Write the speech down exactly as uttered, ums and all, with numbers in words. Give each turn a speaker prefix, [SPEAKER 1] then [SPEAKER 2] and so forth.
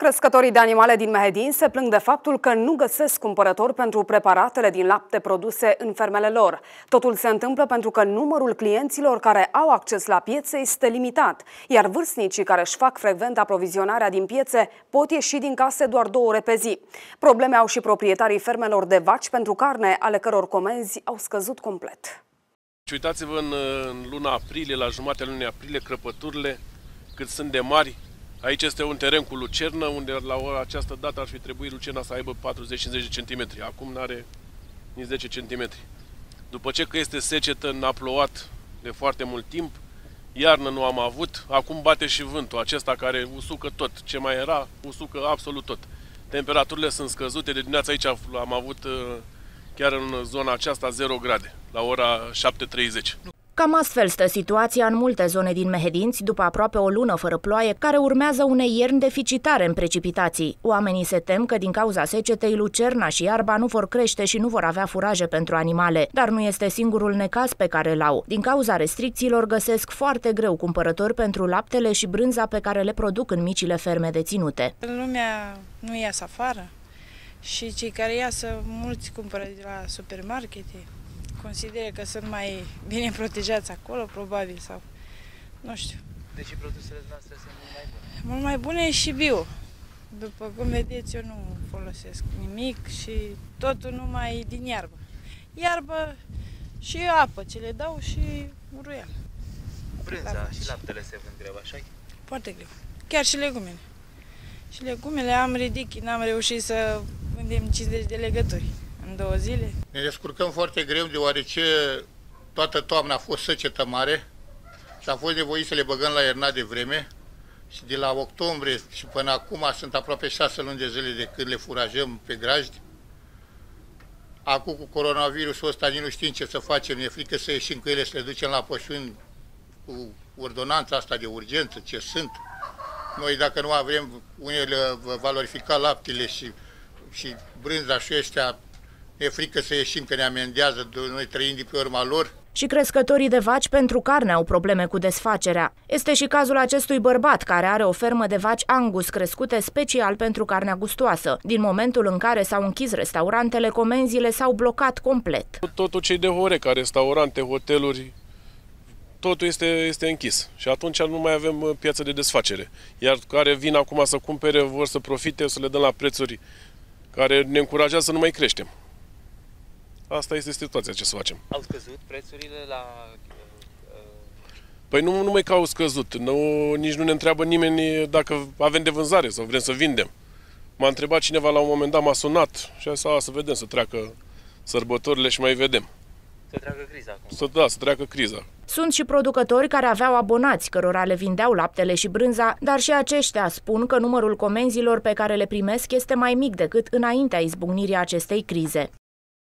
[SPEAKER 1] Crescătorii de animale din Mehedin se plâng de faptul că nu găsesc cumpărători pentru preparatele din lapte produse în fermele lor. Totul se întâmplă pentru că numărul clienților care au acces la piețe este limitat, iar vârstnicii care își fac frecvent aprovizionarea din piețe pot ieși din case doar două ore pe zi. Probleme au și proprietarii fermelor de vaci pentru carne, ale căror comenzi au scăzut complet.
[SPEAKER 2] Uitați-vă în, în luna aprilie, la jumatea lunii aprilie, crăpăturile cât sunt de mari. Aici este un teren cu lucernă, unde la ora această dată ar fi trebuit lucerna să aibă patruzeci cincizeci de centimetri. Acum nu are nici zece centimetri. După ce că este secetă, n-a plouat de foarte mult timp, iarnă nu am avut, acum bate și vântul acesta care usucă tot. Ce mai era, usucă absolut tot. Temperaturile sunt scăzute, de dimineața aici am avut chiar în zona aceasta zero grade, la ora șapte treizeci.
[SPEAKER 3] Cam astfel stă situația în multe zone din Mehedinți, după aproape o lună fără ploaie, care urmează unei ierni deficitare în precipitații. Oamenii se tem că din cauza secetei, lucerna și iarba nu vor crește și nu vor avea furaje pentru animale. Dar nu este singurul necaz pe care l-au. Din cauza restricțiilor găsesc foarte greu cumpărători pentru laptele și brânza pe care le produc în micile ferme deținute.
[SPEAKER 4] Lumea nu iasă afară și cei care iasă, mulți cumpără de la supermarkete. Consideră că sunt mai bine protejați acolo, probabil, sau nu știu.
[SPEAKER 5] Deci produsele noastre sunt mult mai bune?
[SPEAKER 4] Mult mai bune și bio. După cum vedeți, eu nu folosesc nimic și totul numai din iarbă. Iarbă și apă ce le dau și uruial.
[SPEAKER 5] Brânza și laptele se vând greu, așa-i?
[SPEAKER 4] Foarte greu. Chiar și legumele. Și legumele am ridicat, n-am reușit să vândem cincizeci de legături în două zile.
[SPEAKER 6] Ne descurcăm foarte greu, deoarece toată toamna a fost secetă mare și am fost nevoiți să le băgăm la iernat de vreme. Și de la octombrie și până acum sunt aproape șase luni de zile de când le furajăm pe grajdi. Acum cu coronavirusul ăsta nici nu știm ce să facem, ne frică să ieșim cu ele, să le ducem la pășuni cu ordonanța asta de urgență, ce sunt. Noi dacă nu avem unele valorifica laptele și, și brânza și ăștia, e frică să ieșim, că ne amendează, noi trăim de pe urma lor.
[SPEAKER 3] Și crescătorii de vaci pentru carne au probleme cu desfacerea. Este și cazul acestui bărbat care are o fermă de vaci Angus crescute special pentru carnea gustoasă. Din momentul în care s-au închis restaurantele, comenzile s-au blocat complet.
[SPEAKER 2] Totul cei de Horeca, restaurante, hoteluri, totul este, este închis. Și atunci nu mai avem piață de desfacere. Iar care vin acum să cumpere, vor să profite, să le dăm la prețuri care ne încurajează să nu mai creștem. Asta este situația, ce să facem.
[SPEAKER 5] Au scăzut prețurile la... Uh,
[SPEAKER 2] păi nu numai că au scăzut, nu, nici nu ne întreabă nimeni dacă avem de vânzare sau vrem să vindem. M-a întrebat cineva la un moment dat, m-a sunat și a zis, să vedem, să treacă sărbătorile și mai vedem.
[SPEAKER 5] Să treacă criza acum.
[SPEAKER 2] Să, da, să treacă criza.
[SPEAKER 3] Sunt și producători care aveau abonați, cărora le vindeau laptele și brânza, dar și aceștia spun că numărul comenzilor pe care le primesc este mai mic decât înaintea izbucnirii acestei crize.